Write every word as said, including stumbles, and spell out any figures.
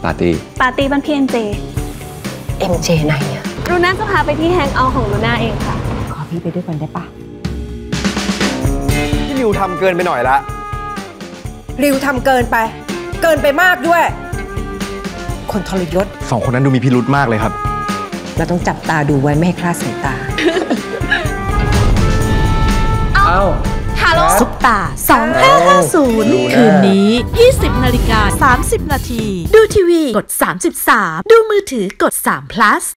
ปาร์ตี้ปาร์ตี้บ้านพี่เอ็มเจเอ็มเจไหนอะลูน่าจะพาไปที่แฮงเอาท์ของลูน่าเองค่ะขอพี่ไปด้วยกันได้ปะพี่ริวทำเกินไปหน่อยละริวทำเกินไปเกินไปมากด้วยคนทรยศสองคนนั้นดูมีพิรุธมากเลยครับเราต้องจับตาดูไว้ไม่ให้คลาดสายตาเอ้าฮัลโหลซุปตาสองห้าห้าศูนย์คืนนี้ยี่สิบนาฬิกาสามสิบนาทีดูทีวีกดสามสิบสามดูมือถือกดสาม plus